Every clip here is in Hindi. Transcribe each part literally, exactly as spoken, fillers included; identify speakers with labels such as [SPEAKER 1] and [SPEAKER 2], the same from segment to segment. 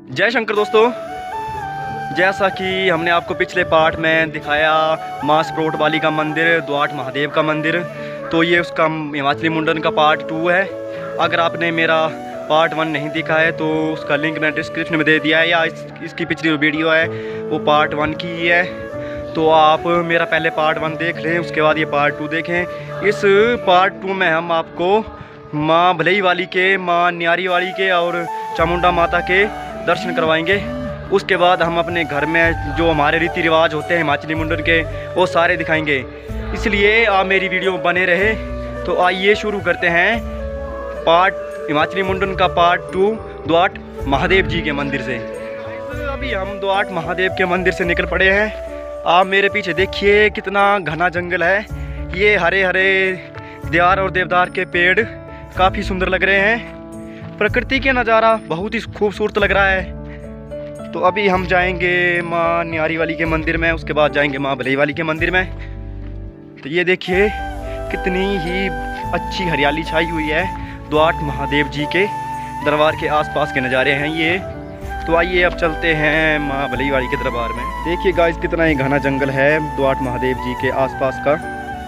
[SPEAKER 1] जय शंकर दोस्तों, जैसा कि हमने आपको पिछले पार्ट में दिखाया माँ स्प्रोट वाली का मंदिर, द्वाट महादेव का मंदिर, तो ये उसका हिमाचली मुंडन का पार्ट टू है। अगर आपने मेरा पार्ट वन नहीं देखा है तो उसका लिंक मैं डिस्क्रिप्शन में दे दिया है, या इस, इसकी पिछली जो वीडियो है वो पार्ट वन की ही है। तो आप मेरा पहले पार्ट वन देख लें, उसके बाद ये पार्ट टू देखें। इस पार्ट टू में हम आपको माँ भलई वाली के, माँ न्यारी वाली के और चामुंडा माता के दर्शन करवाएंगे। उसके बाद हम अपने घर में जो हमारे रीति रिवाज होते हैं हिमाचली मुंडन के, वो सारे दिखाएंगे। इसलिए आप मेरी वीडियो में बने रहे। तो आइए शुरू करते हैं पार्ट हिमाचली मुंडन का पार्ट टू, द्वाट महादेव जी के मंदिर से। अभी हम द्वाट महादेव के मंदिर से निकल पड़े हैं। आप मेरे पीछे देखिए कितना घना जंगल है। ये हरे हरे देवार और देवदार के पेड़ काफ़ी सुंदर लग रहे हैं। प्रकृति के नज़ारा बहुत ही खूबसूरत लग रहा है। तो अभी हम जाएंगे माँ न्यारी वाली के मंदिर में, उसके बाद जाएंगे माँ भलई वाली के मंदिर में। तो ये देखिए कितनी ही अच्छी हरियाली छाई हुई है। द्वाट महादेव जी के दरबार के आसपास के नज़ारे हैं ये। तो आइए अब चलते हैं माँ भलई वाली के दरबार में। देखिए गाइस कितना ही घना जंगल है द्वाट महादेव जी के आसपास का।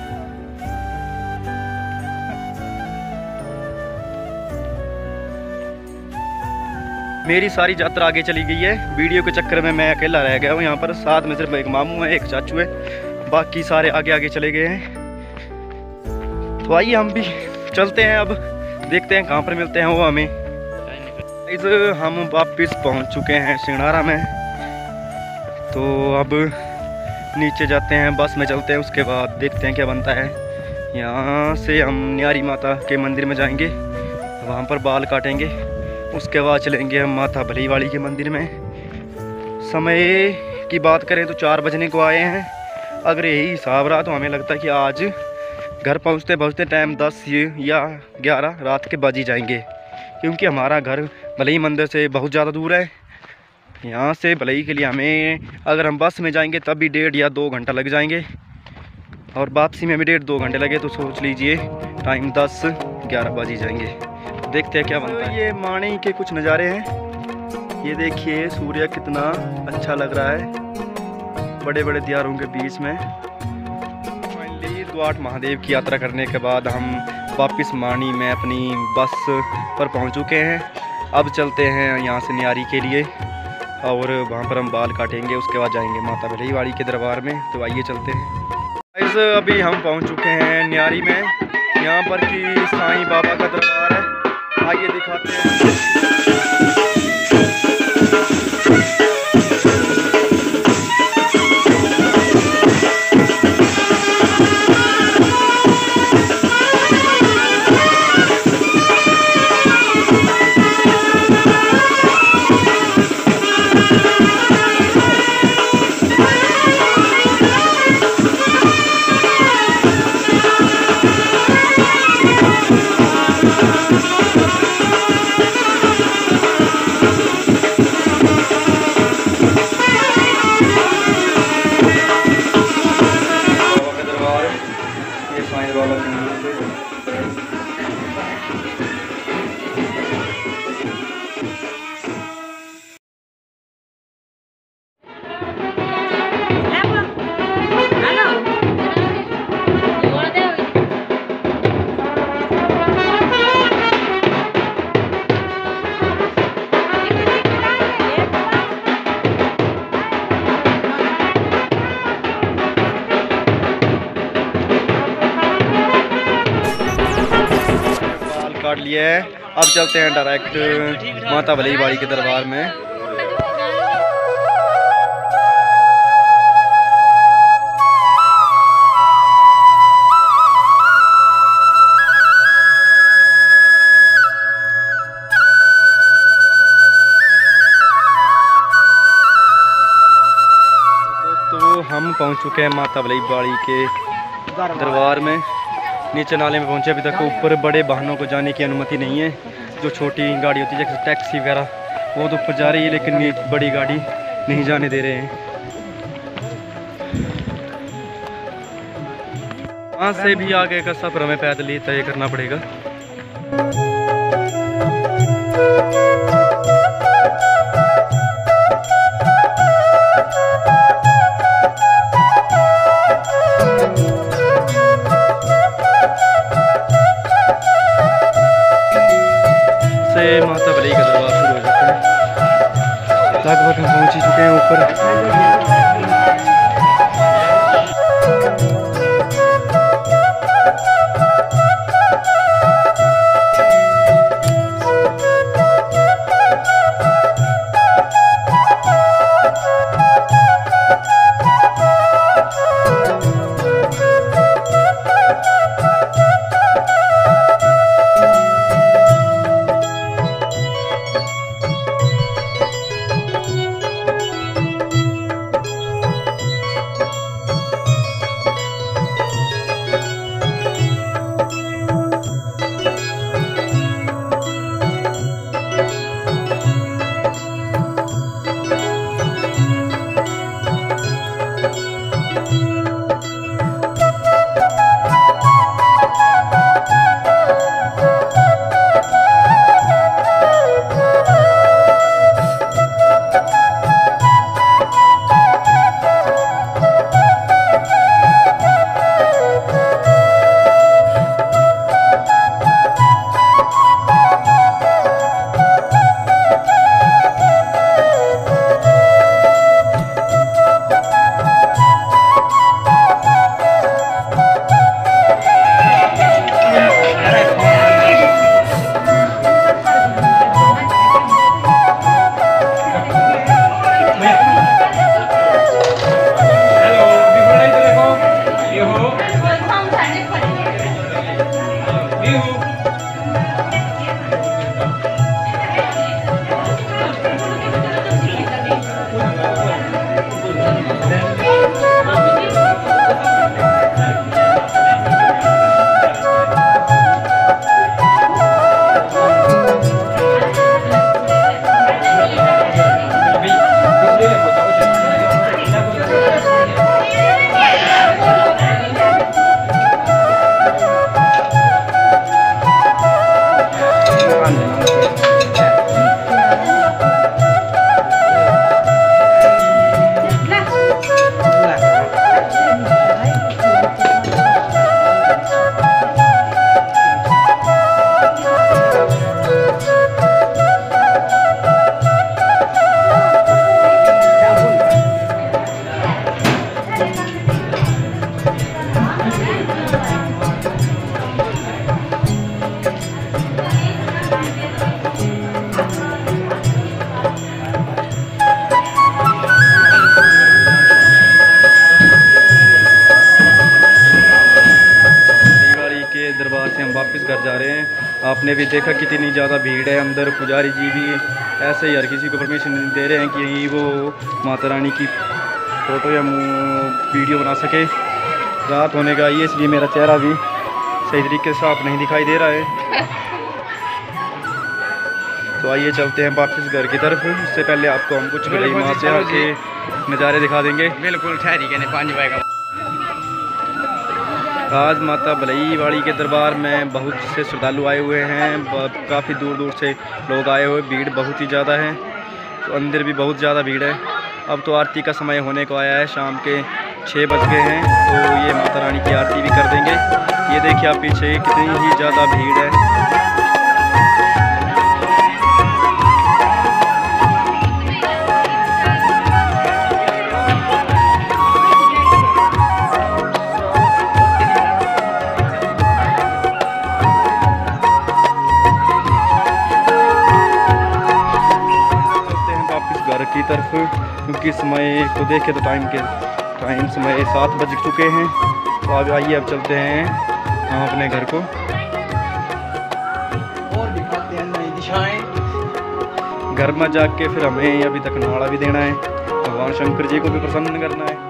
[SPEAKER 1] मेरी सारी यात्रा आगे चली गई है। वीडियो के चक्कर में मैं अकेला रह गया हूँ यहाँ पर। साथ में सिर्फ एक मामू है, एक चाचू है, बाकी सारे आगे आगे चले गए हैं। तो आइए हम भी चलते हैं, अब देखते हैं कहाँ पर मिलते हैं वो हमें। इस हम वापस पहुँच चुके हैं सिंगनारा में। तो अब नीचे जाते हैं, बस में चलते हैं, उसके बाद देखते हैं क्या बनता है। यहाँ से हम न्यारी माता के मंदिर में जाएंगे, वहाँ पर बाल काटेंगे। उसके बाद चलेंगे हम माता भलई वाली के मंदिर में। समय की बात करें तो चार बजने को आए हैं। अगर यही हिसाब रहा तो हमें लगता है कि आज घर पहुंचते पहुंचते टाइम दस या ग्यारह रात के बज ही जाएंगे, क्योंकि हमारा घर भलई मंदिर से बहुत ज़्यादा दूर है। यहाँ से भलई के लिए हमें अगर हम बस में जाएंगे तब भी डेढ़ या दो घंटा लग जाएंगे, और वापसी में भी डेढ़ दो घंटे लगे तो सोच लीजिए टाइम दस ग्यारह बज ही जाएंगे। देखते हैं क्या बनता है। ये माणी के कुछ नज़ारे हैं। ये देखिए सूर्य कितना अच्छा लग रहा है बड़े बड़े दियारों के बीच में। फाइनली द्वाट महादेव की यात्रा करने के बाद हम वापस माणी में अपनी बस पर पहुंच चुके हैं। अब चलते हैं यहाँ से न्यारी के लिए, और वहाँ पर हम बाल काटेंगे। उसके बाद जाएंगे माता भलई वाली के दरबार में। तो आइए चलते हैं। इस अभी हम पहुँच चुके हैं न्यारी में। यहाँ पर की साईं बाबा का दरबार है। आइए दिखाते हैं। काट लिया है। अब चलते हैं डायरेक्ट माता भलई वाली के दरबार में। तो हम पहुंच चुके हैं माता भलई वाली के दरबार में। नीचे नाले में पहुंचे। अभी तक ऊपर बड़े वाहनों को जाने की अनुमति नहीं है। जो छोटी गाड़ी होती है जैसे टैक्सी वगैरह वो तो ऊपर जा रही है, लेकिन बड़ी गाड़ी नहीं जाने दे रहे हैं। वहाँ से भी आगे का सफ़र हमें पैदल ही तय करना पड़ेगा। लगभग हम पहुँच ही चुके हैं ऊपर। दरबार से हम वापस घर जा रहे हैं। आपने भी देखा कितनी ज़्यादा भीड़ है अंदर। पुजारी जी भी ऐसे ही हर किसी को परमिशन दे रहे हैं कि वो माता रानी की फ़ोटो या वीडियो बना सके। रात होने का ये, इसलिए मेरा चेहरा भी सही तरीके से साफ नहीं दिखाई दे रहा है। तो आइए चलते हैं वापस घर की तरफ। उससे पहले आपको हम कुछ बड़े वहाँ से आके नज़ारे दिखा देंगे।
[SPEAKER 2] बिल्कुल ठहरी के पाँच भाई का।
[SPEAKER 1] आज माता भलई वाली के दरबार में बहुत से श्रद्धालु आए हुए हैं। काफ़ी दूर दूर से लोग आए हुए, भीड़ बहुत ही ज़्यादा है। तो अंदर भी बहुत ज़्यादा भीड़ है। अब तो आरती का समय होने को आया है, शाम के छः बज गए हैं। तो ये माता रानी की आरती भी कर देंगे। ये देखिए आप पीछे कितनी ही ज़्यादा भीड़ है। घर की तरफ, क्योंकि समय को देखे तो टाइम के टाइम समय सात बज चुके हैं। तो अब आइए अब चलते हैं हम अपने घर को
[SPEAKER 2] और दिखाते हैं नई दिशाएं।
[SPEAKER 1] घर में जाके फिर हमें अभी तक नाड़ा भी देना है, भगवान शंकर जी को भी प्रसन्न करना है।